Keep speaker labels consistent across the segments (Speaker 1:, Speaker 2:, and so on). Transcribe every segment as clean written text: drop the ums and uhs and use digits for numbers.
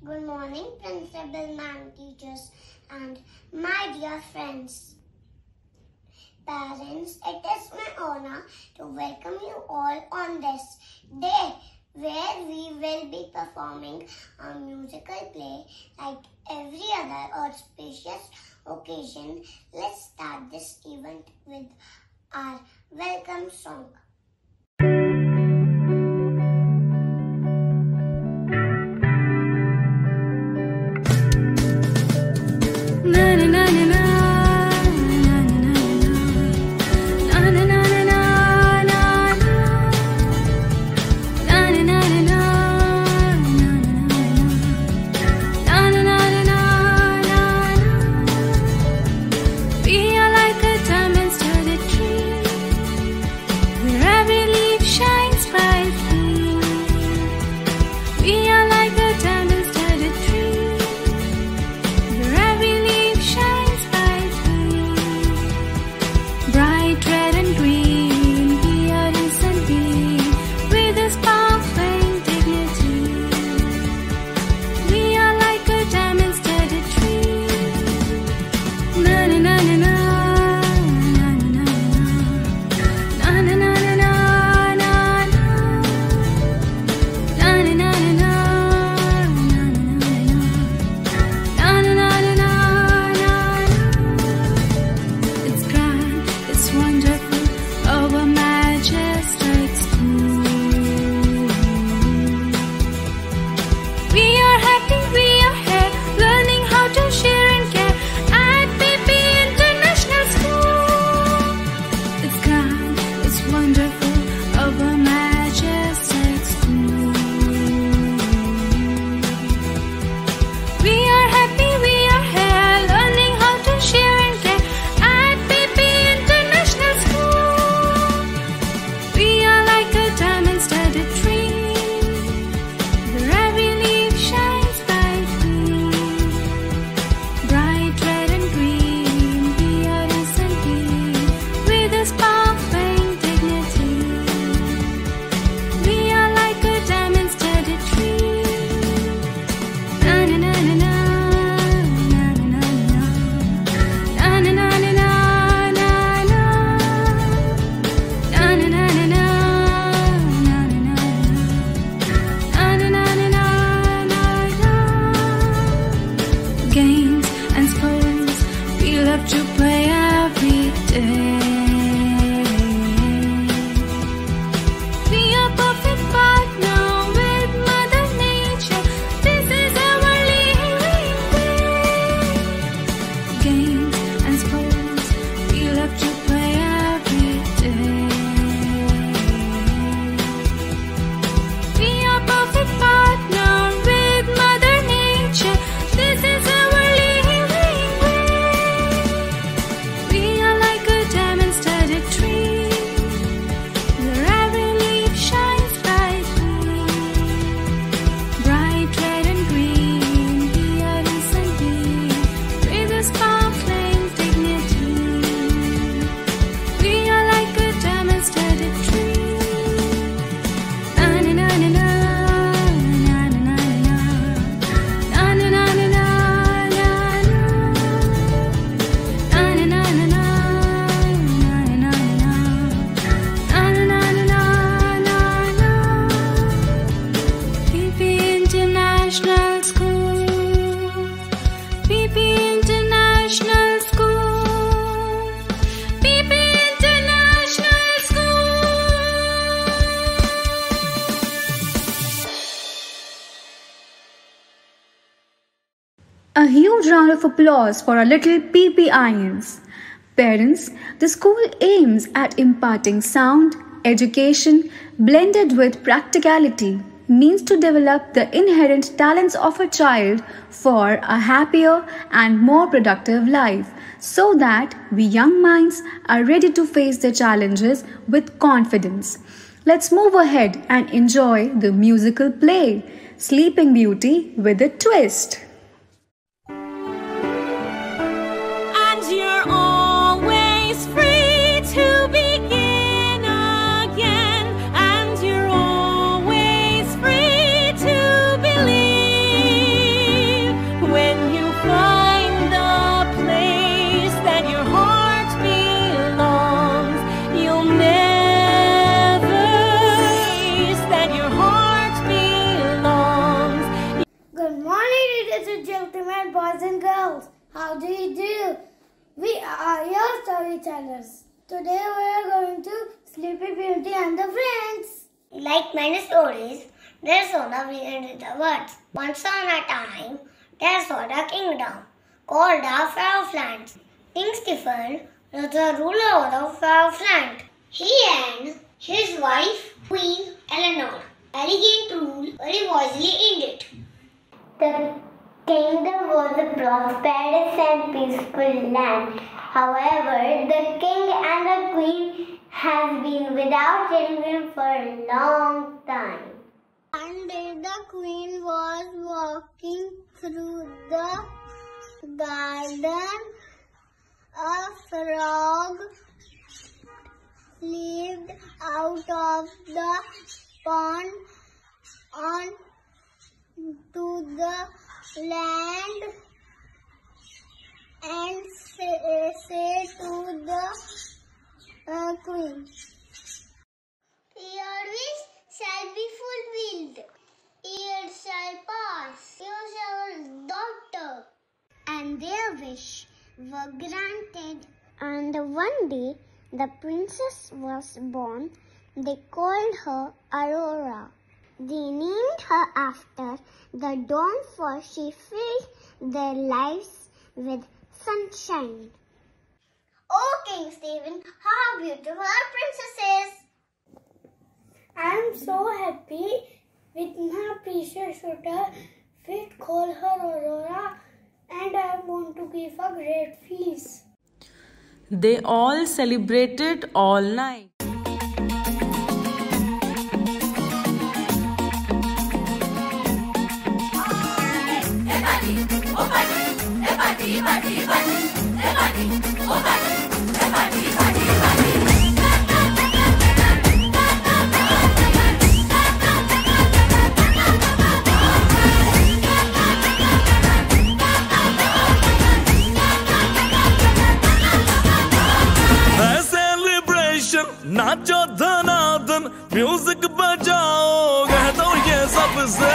Speaker 1: Good morning, Principal, Ma'am, teachers, and my dear friends. Parents, it is my honor to welcome you all on this day where we will be performing a musical play like every other auspicious occasion. Let's start this event with our welcome song.
Speaker 2: A huge round of applause for our little PPINs. Parents, the school aims at imparting sound, education, blended with practicality, means to develop the inherent talents of a child for a happier and more productive life, so that we young minds are ready to face the challenges with confidence. Let's move ahead and enjoy the musical play, Sleeping Beauty with a Twist.
Speaker 3: You're always free to begin again, and you're always free to believe.
Speaker 4: boys and girls. How do you do? We are your storytellers. Today we are going to Sleepy Beauty and the Friends.
Speaker 1: Like many stories, there's Soda begins with the words. Once on a time, there was a kingdom called the Fairyland. King Stephen was the ruler of the Fairyland. He and his wife, Queen Eleanor, elegant rule very wisely in it. The kingdom was a prosperous and peaceful land. However, the king and the queen has been without children for a long time. One day the queen was walking through the garden. A frog leaped out of the pond on to the land and said to the queen, "Your wish shall be fulfilled. Years shall pass. You shall have a daughter." And their wish were granted. And one day the princess was born. They called her Aurora. They named her after the dawn, for she filled their lives with sunshine. Oh, King Stephen, how beautiful our princess is!
Speaker 4: I am so happy with my precious daughter. We call her Aurora, and I want to give a great feast.
Speaker 5: They all celebrated all night.
Speaker 6: नाचो धनादन music बजाओ कह दो ये सबसे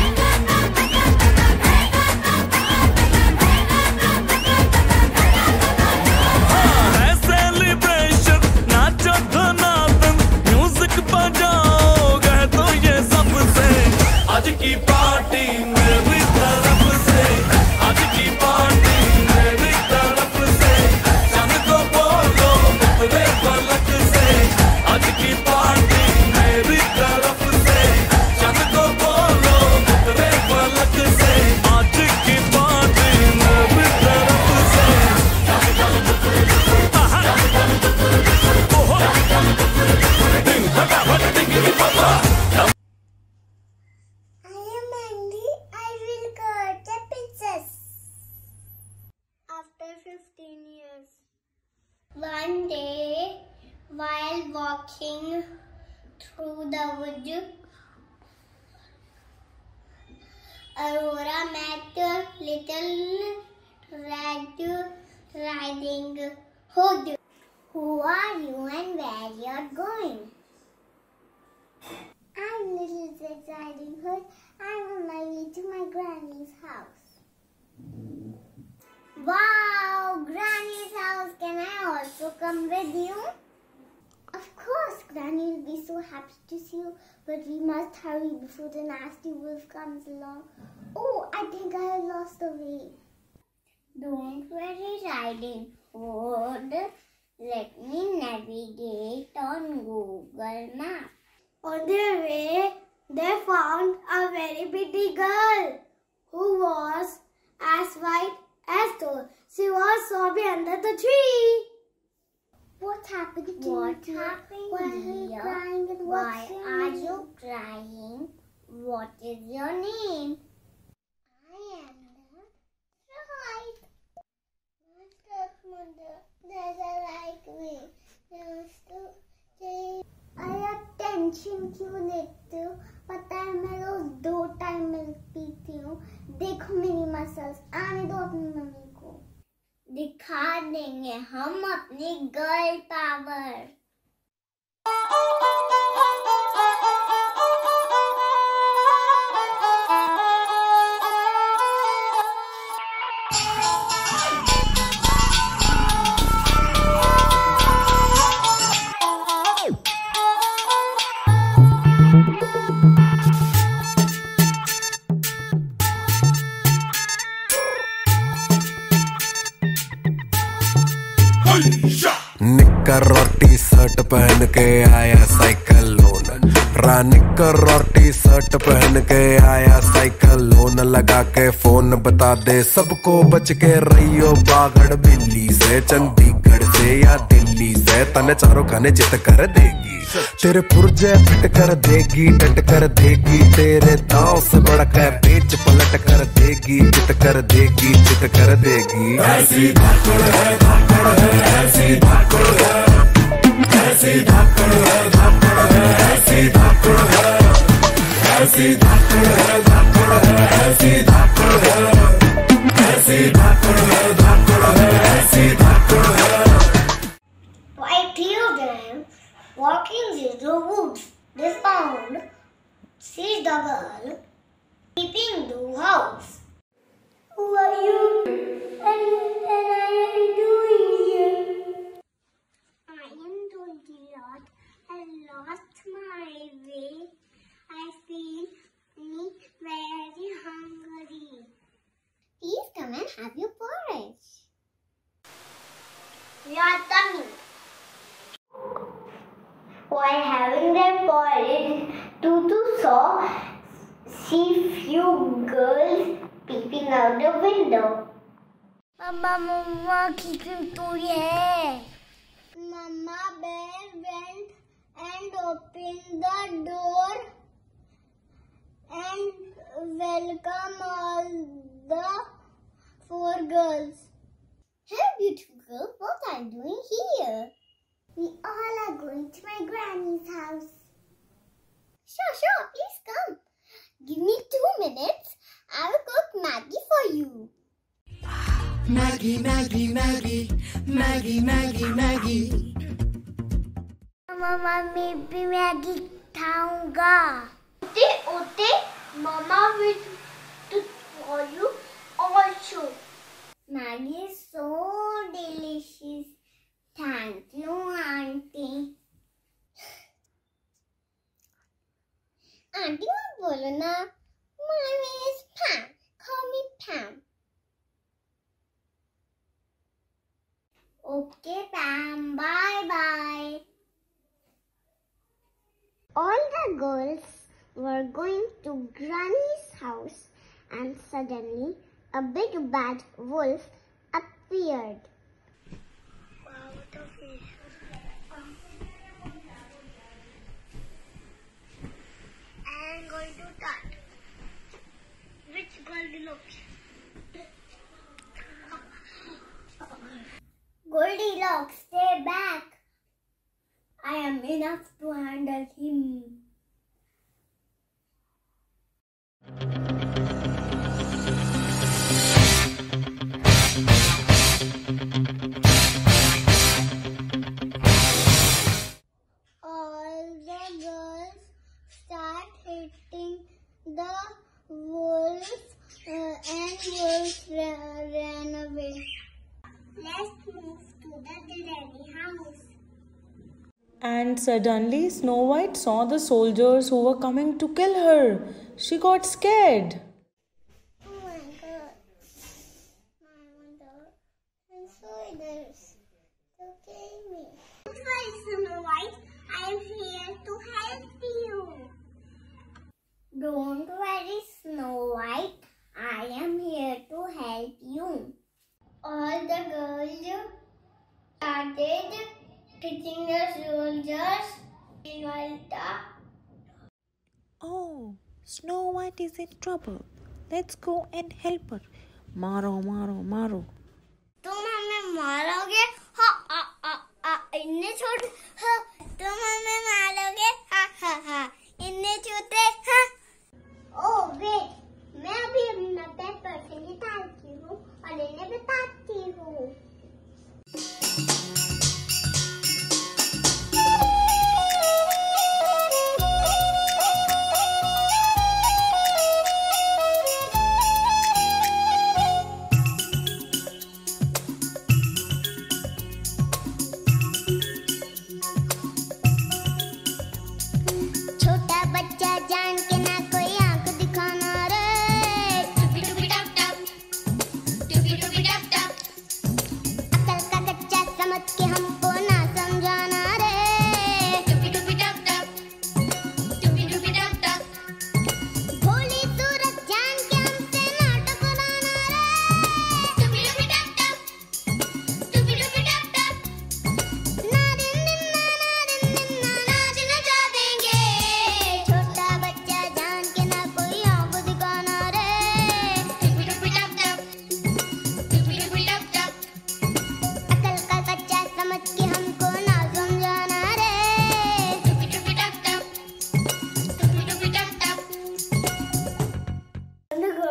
Speaker 6: celebration नाचो धनादन music बजाओ कह दो ये सबसे आज की पार्टी मेरी तरफ से आज की पार्टी मेरी तरफ से चंद को बोलो उतरे पलक से आज की पार्टी मेरी तरफ से चंद को बोलो उतरे पलक से आज की पार्टी मेरी तरफ से दिन फटाफट टिकट पापा
Speaker 1: I am Andy. I will cut the princess. After 15 years. One day, while walking through the wood, Aurora met a little Red Riding Hood. Who are you and where you're going? I'm Little Red Riding Hood. I'm on my way to my granny's house. Wow, Granny's house. Can I also come with you? Of course, Granny will be so happy to see you, but we must hurry before the nasty wolf comes along. Oh, I think I have lost the way. Don't worry, Riding Hood. Let me navigate on Google Maps.
Speaker 4: On their way, they found a very pretty girl who was as white as snow. She was sobbing under the tree.
Speaker 1: What happened to you?
Speaker 4: What happened,
Speaker 1: Why are you
Speaker 4: dear?
Speaker 1: crying and
Speaker 4: Why
Speaker 1: what's your
Speaker 4: are
Speaker 1: name?
Speaker 4: you
Speaker 1: crying? What is your name? I am the right. My stepmother doesn't like me. Used to say, अरे tension क्यों लेते हो? पता है मैं रोज 2 time milk पीती हूँ. देखो मेरी मसल्स. आने दो अपनी मम्मी को. दिखा देंगे हम अपनी गर्ल पावर.
Speaker 7: पहन के आया साइकिल लोन, रानिकर और टी शर्ट पहन के आया साइकिल लोन, लगा के फोन बता दे सबको बच के रहियो बागड़ बिल्ली से, चंडीगढ़ से या दिल्ली से, तने चारों खाने चित कर देगी, तेरे पुर्जे फिट कर देगी, डट कर देगी, तेरे दांव से बढ़कर पेच पलट कर देगी, चित कर देगी, चित कर देगी। ऐसी धाकड़ है, धाकड़ है, ऐसी धाकड़ है, ऐसी धाकड़ है, धाकड़ है, ऐसी धाकड़ है, ऐसी धाकड़ है, धाकड़ है, ऐसी धाकड़ है, ऐसी धाकड़ है, धाकड़ है, ऐसी धाकड़ है।
Speaker 1: Quite few them walking through the woods, they found sees the girl keeping the house.
Speaker 4: Who are you? And I am doing here.
Speaker 1: I am doing a lot. I lost my way. I feel very hungry. Please come and have your porridge. We are coming. While having their porridge, Tutu see few girls peeping out the window.
Speaker 4: Mama kitchen तोड़ी है।
Speaker 1: Mama bear went and opened the door and welcome all the 4 girls. Hey beautiful girls, what are you doing here? We all are going to my granny's house. Sure, please come. Give me 2 minutes. I will cook Maggie for you.
Speaker 8: Maggie, Maggie, Maggie, Maggie, Maggie, Maggie.
Speaker 4: मम्मा मैं भी Maggi खाऊंगा।
Speaker 1: Ote, Mama will to for you also.
Speaker 4: Maggie is so delicious. Thank you, Auntie.
Speaker 1: Auntie मत बोलो ना. My name is Pam. Call me Pam.
Speaker 4: Okay, Pam. Bye.
Speaker 1: All the girls were going to Granny's house and suddenly a big bad wolf appeared. I am going to start. Which Goldilocks?
Speaker 4: Goldilocks, stay back. I am enough to handle him.
Speaker 1: All the girls start hitting the wolf and wolf ran away. Let's move to the granny house.
Speaker 5: And suddenly Snow White saw the soldiers who were coming to kill her. She got scared.
Speaker 1: Oh my god. My mother and soldiers to kill me. Don't worry, Snow White. I am here to help you.
Speaker 4: Don't worry, Snow White. I am here to help you.
Speaker 1: All the girls started hitting the soldiers while
Speaker 3: Oh, Snow White is in trouble. Let's go and help her. Maro, maro, maro.
Speaker 1: तुम हमें मारोगे? इन्हें छोड़ तुम हमें मारोगे? इन्हें छूते? ओह वेट, मैं अभी अपना पेपर निकालती हूँ और इन्हें बताती हूँ।
Speaker 4: छोटा बच्चा जान के ना कोई आंख दिखाना रे,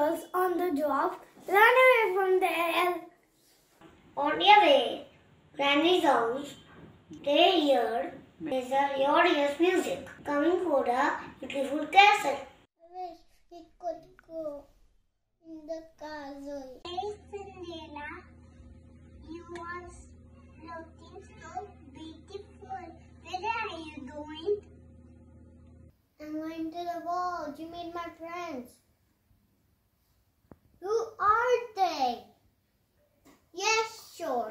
Speaker 4: girls on the job. Run away from there.
Speaker 1: On your way, Granny's house, they heard your ears music coming for a beautiful castle.
Speaker 4: I wish we could go in the castle.
Speaker 1: Hey Cinderella, you are looking so beautiful. Where are you going?
Speaker 4: I'm going to the ball to meet my friends. Who are they? Yes, sure.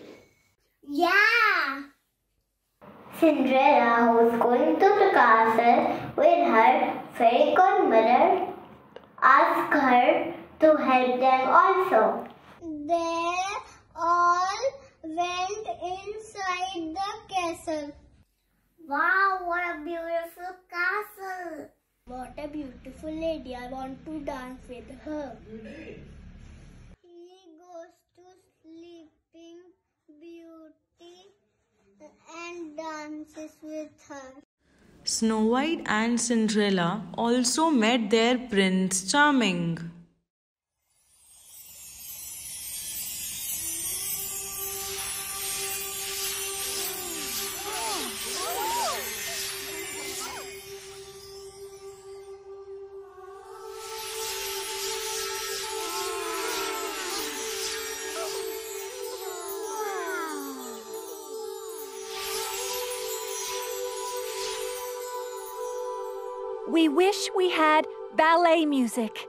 Speaker 1: Yeah. Cinderella was going to the castle with her fairy godmother. Asked her to help them also.
Speaker 4: They all went inside the castle.
Speaker 1: Wow, what a beautiful castle!
Speaker 4: What a beautiful lady. I want to dance with her. He goes to Sleeping Beauty and dances with her.
Speaker 5: Snow White and Cinderella also met their Prince Charming.
Speaker 9: We wish we had ballet music.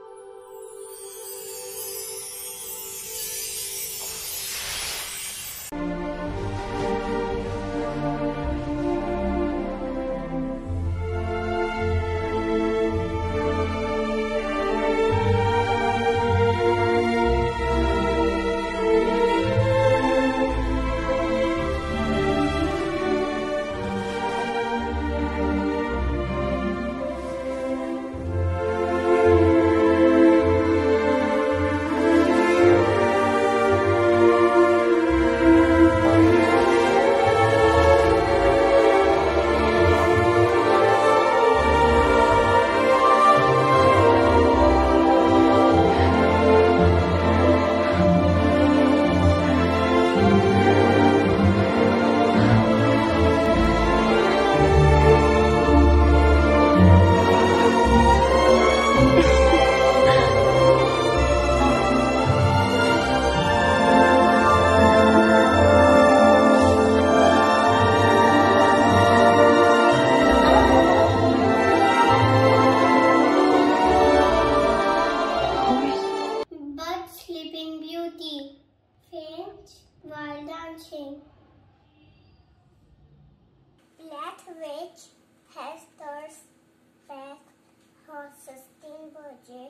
Speaker 1: Black witch has thirst back her sustain budget.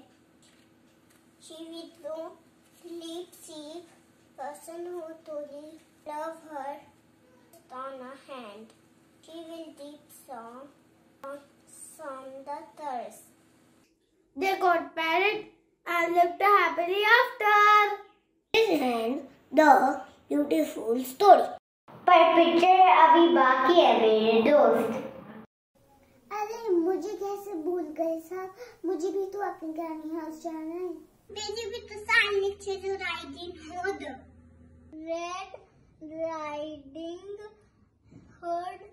Speaker 1: She with no sleep seek person who truly love her on a hand. She will deep song on the thirst.
Speaker 4: They got married and lived happily after.
Speaker 1: This ends the beautiful story. पर picture अभी बाकी है मेरे दोस्त.
Speaker 4: अरे मुझे कैसे भूल गए साहब, मुझे भी तो अपनी ग्रैनी हाउस जाना है.
Speaker 1: मुझे भी तो साइनिक riding hood.
Speaker 4: Red Riding Hood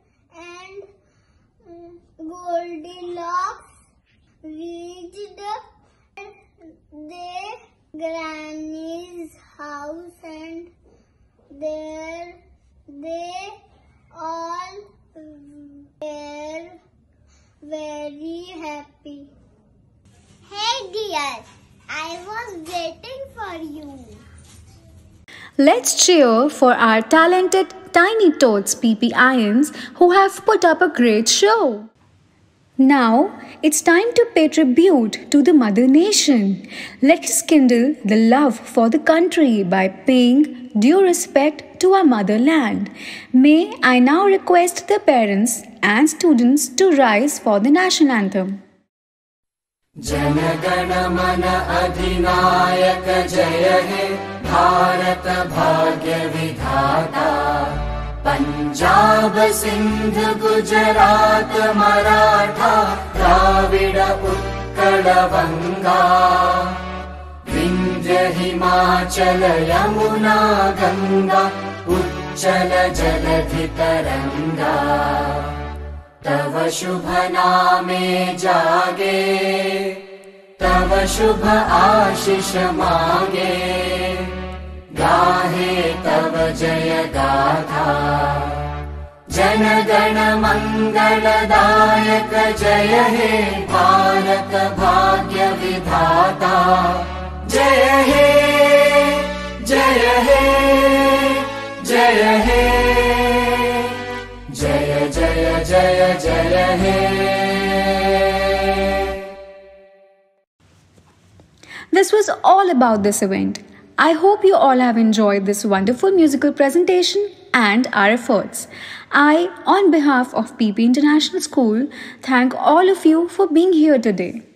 Speaker 4: and Goldilocks reached their granny's house and there they all were very happy.
Speaker 1: Hey dear, I was waiting for you.
Speaker 2: Let's cheer for our talented Tiny Tots PPINs who have put up a great show. Now it's time to pay tribute to the Mother Nation. Let's kindle the love for the country by paying due respect to our motherland. May I now request the parents and students to rise for the national anthem.
Speaker 8: Jana Gana मन अधिनायक जय हे भारत भाग्य विधाता. पंजाब सिंध गुजरात मराठा द्राविड उत्कल बंगा. हिमाचल यमुना गंगा उच्चल जलधि तरंगा तव शुभ नामे जागे तव शुभ आशीष मागे गाहे तव जय गाथा जन गण मंगलदायक जय हे भारत भाग्य विधाता जय हे जय हे जय हे जय जय जय जय हे.
Speaker 2: This was all about this event. I hope you all have enjoyed this wonderful musical presentation and our efforts. I, on behalf of PP International School, thank all of you for being here today.